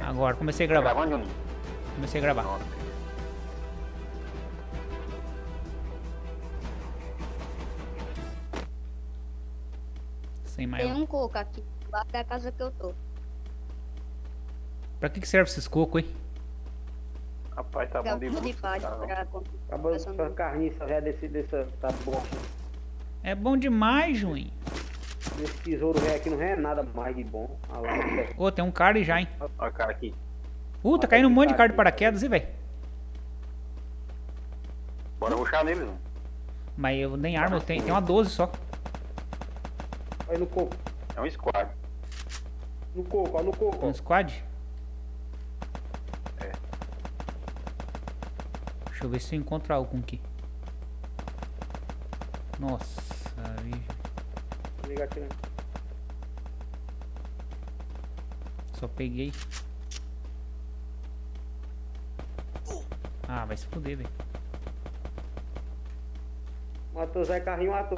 Agora, comecei a Tá gravar. gravando, Juninho? Comecei a gravar. Pronto. Sem Tem mais. um coco aqui, embaixo da casa que eu tô. Pra que serve esses cocos, hein? Rapaz, tá bom de De luxo, paz, cara. pra Acabou essa carniça velho dessa bosta. É bom demais, Juninho. Esse tesouro velho aqui não é nada mais de bom. Ah lá, Ô, tem um cara aí já, hein? Olha o cara aqui. Tá caindo um monte de cara de paraquedas, hein, velho? Bora rushar neles, mano. Mas eu nem arma eu tenho. Tem uma 12 só. olha no coco. É um squad. No coco, ó, no coco. Um Ó. squad? É. Deixa eu ver se eu encontro algum aqui. Nossa, aí. Liga aqui, né? Só peguei. Ah, vai se fuder, velho. Matou Zé Carrinho, matou.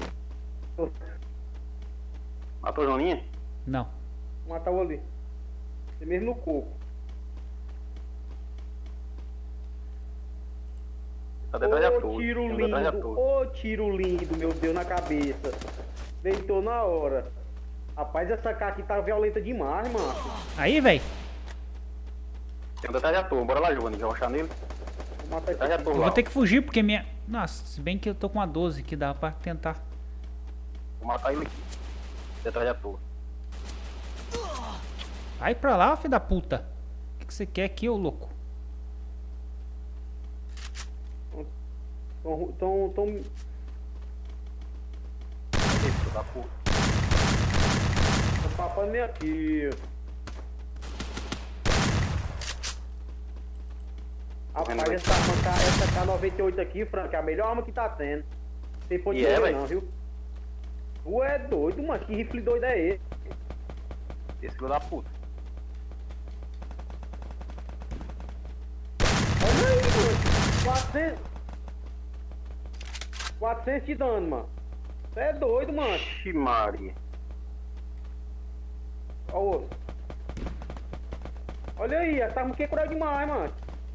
Matou o Joninha? Não. Matou ali. Você mesmo no coco. Tá detrás da Ô torre. tiro Tem um detrás da lindo, torre. ô tiro lindo, meu Deus, na cabeça. Deitou na hora. Rapaz, essa cara aqui tá violenta demais, mano. Aí, velho. Tem um detrás da torre. Bora lá, Giovanni. Já rushar nele. Vou matar esse Detrás da aqui. torre Eu lá. vou ter que fugir porque minha. Nossa, se bem que eu tô com uma 12 que dá pra tentar. Vou matar ele aqui. Detrás da torre. Vai pra lá, filho da puta. O que você quer aqui, ô louco? Tão... Filho da puta. Tão papando meio aqui. Rapaz, Vendo essa K98 aqui, Frank, é a melhor arma que tá tendo. Tem ponto E de é, correr véi? não, viu? Tu é doido, mano. Que rifle doido é esse? Esse filho da puta. Olha aí, mano. 400 de dano, mano. Você é doido, mano. Ixi, Maria. Olha o outro. Olha aí, essa arma aqui é cruel demais, mano.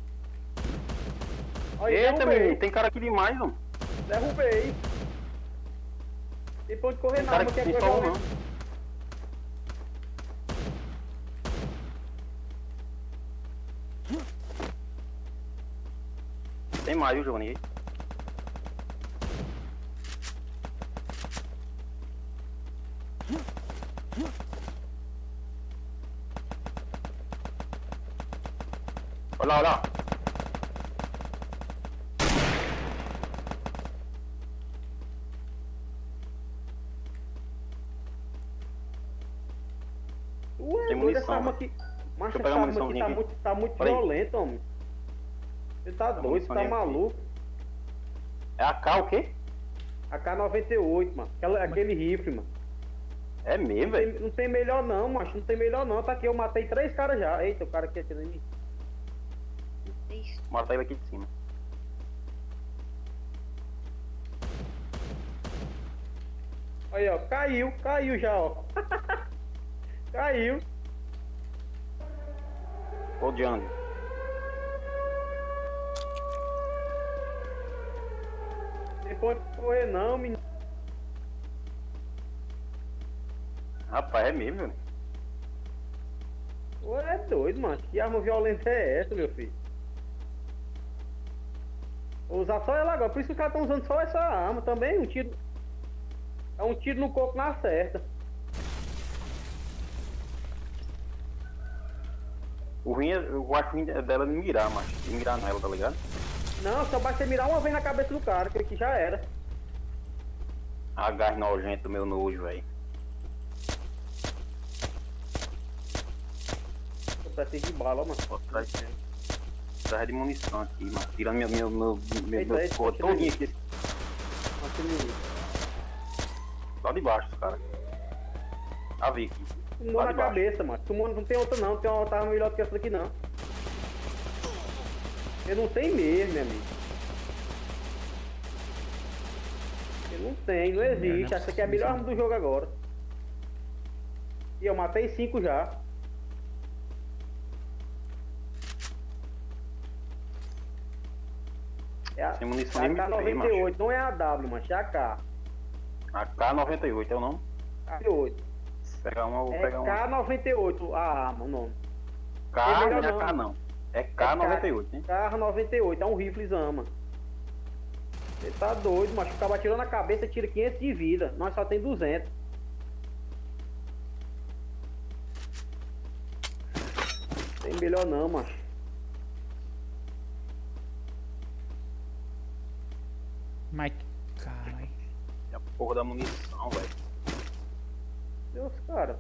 Olha aí, Eita, derrubei. menino. Tem cara aqui demais, mano. Derrubei. Tem pra onde correr Tem não, cara arma aqui que é tem cruel só um, demais. não. Tem mais, viu, Giovanni? Olha lá, olha lá. Ué, Tem doido, essa munição, arma velho. aqui. Mas Deixa eu essa pegar a arma aqui muniçãozinha aqui. tá muito Olha aí. violenta, homem. Você tá Tem doido, você tá muniçãozinha aqui. maluco. É a K o quê? A K98, mano. Aquele rifle, mano. É mesmo, velho. Não tem melhor não, macho. Não tem melhor não. Tá aqui, eu matei 3 caras já. Eita, o cara aqui atirando em mim. Mata ele aqui de cima. Aí, ó. Caiu já, ó. Caiu. Ô, Django. Não pode correr não, menino. Rapaz, é mesmo, velho. Ué, é doido, mano. Que arma violenta é essa, meu filho? Vou usar só ela agora. Por isso que os caras estão usando só essa arma também. Um tiro. É um tiro no coco na certa. O ruim é, eu acho ruim dela de mirar, mas de mirar nela, tá ligado? Não, só basta você mirar uma vez na cabeça do cara, que já era. A gás nojento do meu nojo, velho. Eu preciso de bala, mano. Ó, traz de munição aqui, mano. Tirando meu Eita, eita, pô, tira todinho aí. aqui. Aquele... Lá de baixo, cara. A ver aqui. Tomou Lá na de baixo. cabeça, mano. Tomou, não tem outra não. Não tem uma outra arma melhor do que essa daqui não. Eu não tenho mesmo, meu amigo. Eu não tenho, não existe. Essa aqui é a melhor arma do jogo agora. E eu matei 5 já. É a, Sem munição é a nem MP, macho. K98, não é a W, macho, é a K. A K98 é o nome? K98. Pegar uma, vou É pegar uma. K98 a arma, o nome. K Tem não melhor é não. K não. É K98, hein? K98, é um riflezama. Você tá doido, macho. O cara tirou na cabeça, tira 500 de vida. Nós só tem 200. Tem melhor não, macho. Mas, caralho. É a porra da munição, velho. Deus, cara.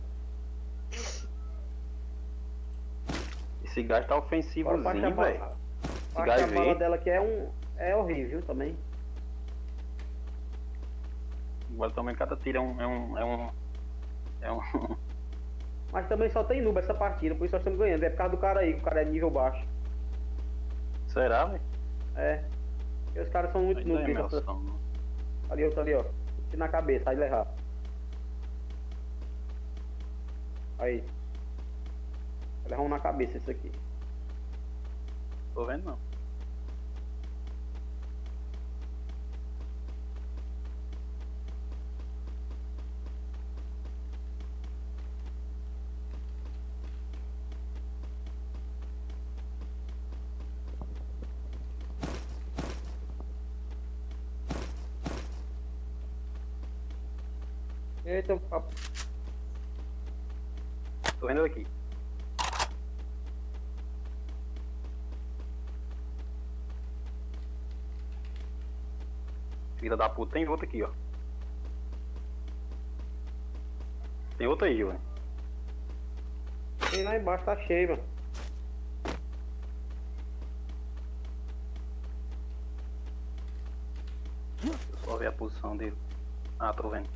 Esse gás tá Bora ofensivozinho, baixar a velho. bala. Esse Baixa gás a bala veio. dela que é horrível também. Agora também cada tiro é um. Mas também só tem noob essa partida, por isso nós estamos ganhando. É por causa do cara aí, que o cara é nível baixo. Será, velho? É. Porque os caras são muito Ainda é noob. emoção, não. Ali, outro ali, ó. Tira na cabeça, aí levar. Aí. Vai levar um na cabeça isso aqui. Tô vendo não. Eita, papo. Tô vendo aqui. Filha da puta, tem outro aqui, ó. Tem outro aí, Giovanni. Tem lá embaixo, tá cheio, mano. Deixa eu só ver a posição dele. Ah, tô vendo.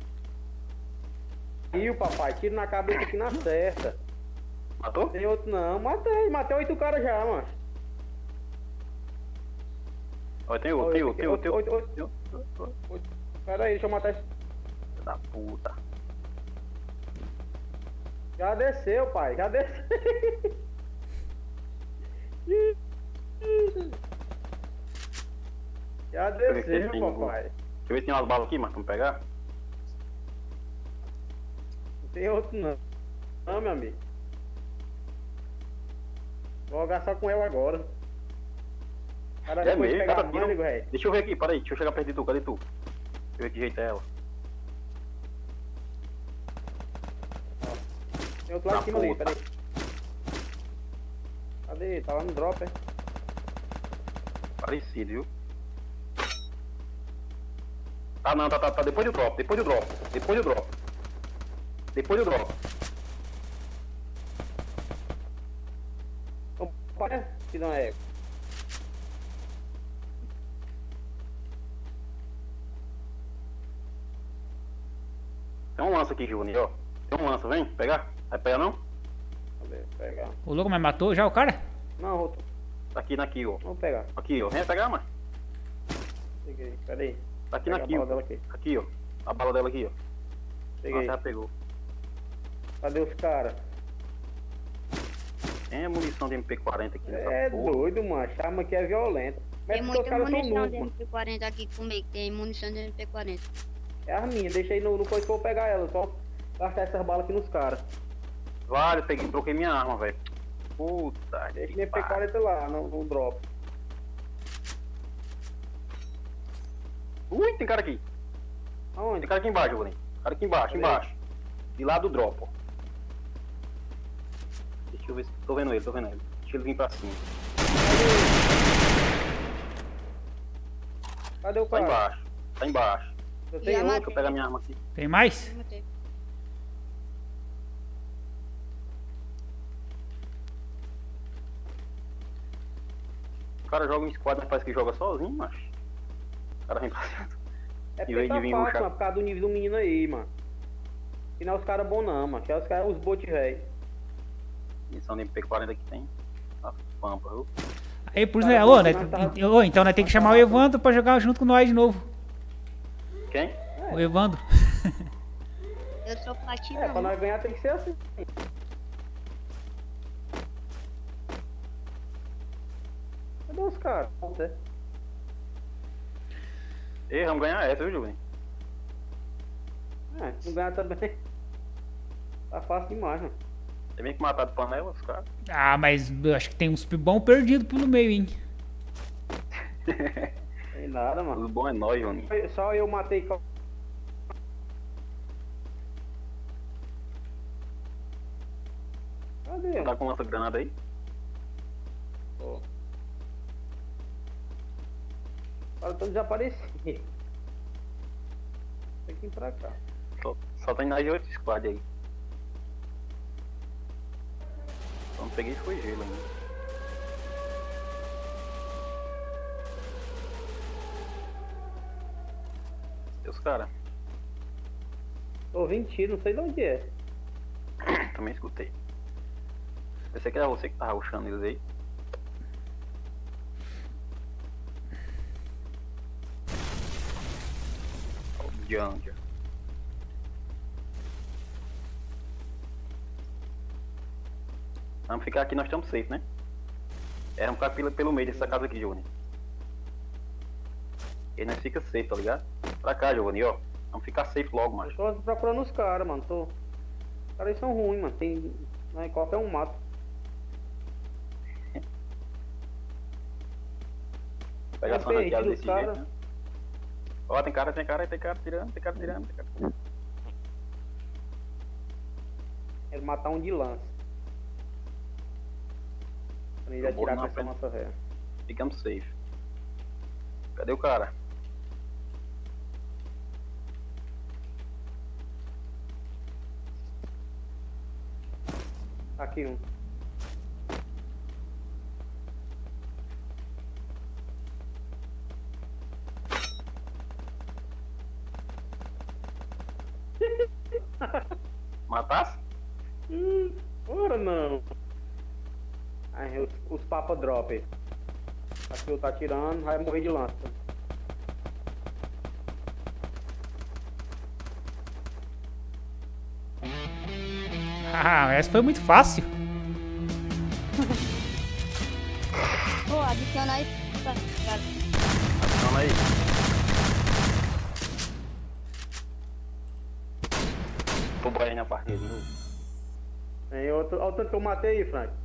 E o papai, tiro na cabeça aqui na certa. Matou? Tem outro não. Matei 8 caras já, mano. Olha, tem outro, tem outro, tem outro, tem outro. Oito. Tem outro. Pera aí, deixa eu matar esse. Filha da puta. Já desceu, pai, já desceu. Já eu ver se desceu, tem papai. Deixa eu ver se tem umas balas aqui, mano, pra me pegar. Não tem outro não. Não, meu amigo. Vou jogar só com ela agora. Cara, É depois de mesmo, pegar cara, a amigo, velho. Deixa eu ver aqui, para aí, deixa eu chegar perto de tu, cadê tu? Deixa eu ver que jeito é ela. Tem outro lá em Tá cima ali, puta. peraí. Cadê? Tá lá no drop, é? Parecido, viu? Ah não, tá depois do drop, depois do drop, depois do drop. Depois do drop. Opa, né? Que não é. Tem um lança aqui, Giovanni, ó. Tem um lança, vem, pegar? Vai pegar não? Cadê? Pegar. O louco, mas matou já o cara? Não, outro. Tá aqui, aqui, ó. Vamos pegar. Aqui, ó. Vem pegar, mano. Peguei, peraí. Tá aqui Pega na a kill. bala dela aqui. Aqui, ó. A bala dela aqui, ó. Peguei. Nossa, já pegou. Cadê os caras? Tem a munição de MP40 aqui nessa É porra. doido, mano. A arma aqui é violenta. Mas Tem porque os muita caras são munição noob, de mano. MP40 aqui comigo. Tem munição de MP40. É a minha, deixa aí no coisa que eu vou pegar ela. Só gastar essas balas aqui nos caras. Vale, peguei, troquei minha arma, velho. Puta Deixa que minha pariu. P40 lá, no drop. Ui, tem cara aqui. Aonde? Tem cara aqui embaixo, Giovanni. Cara aqui embaixo, Cadê? embaixo. De lá do drop, ó. Deixa eu ver se... Tô vendo ele, tô vendo ele. Deixa ele vir pra cima. Cadê o Tá cara? embaixo. Tá embaixo. Eu Já tenho matei. Deixa eu pegar minha arma aqui. Tem mais? Matei. O cara joga em squad, mas parece que joga sozinho, macho. O cara vem pra cima. É Em porque vez tá de vir fácil, rushar. mano, por causa do nível do menino aí, mano. E não é os caras bons não, mano. É os caras, os bots velho. Missão de MP40 que tem. A pampa, viu? Aí, por isso, Cara, ô, bom, né, mas tá- então nós temos que chamar o Evandro pra jogar junto com nós de novo. Quem? O Evandro. Eu sou platina. É, pra nós ganhar tem que ser assim. Cadê os caras? Ei, vamos ganhar essa, viu, Juvenil? É, se não ganhar também. Tá fácil demais, mano. Tem bem que matar de panela, os caras. Ah, mas eu acho que tem uns bom perdido pelo meio, hein? Tem nada, mano. Os bons é nós, Juninho. Só eu matei. Cadê? Tá com lança-granada aí? Ó. Cara, tô desaparecido. Tem que ir pra cá. Só tem mais de 8 squad aí. Só não peguei foi gelo ainda. Deus, cara. Tô ouvindo tiro, não sei de onde é. Também escutei. Pensei que era você que tava rushando eles aí. Ó, o Janja. Vamos ficar aqui, nós estamos safe, né? É, vamos ficar pelo meio dessa casa aqui, Giovanni. E nós fica safe, tá ligado? Pra cá, Giovanni, ó. Vamos ficar safe logo, Eu macho. tô procurando os caras, mano. Os caras aí são ruins, mano. Tem. Né, qualquer um mato. Pega Tá só ranqueada perdido, desse os cara. jeito, né? Ó, tem cara tirando, tem cara tirando. Quero matar um de lança. Pra ele Eu vou atirar na com essa frente. nossa ré. Ficamos safe. Cadê o cara? Aqui um. Matasse? Ora não. Aí os papa drop aí. Aqui eu tá atirando, vai morrer de lança. Ah, essa foi muito fácil. Pô, adicionar isso. Cara, Adiciona aí. Tô boiando na partida. Tem outro. Olha o tanto que eu matei aí, Frank.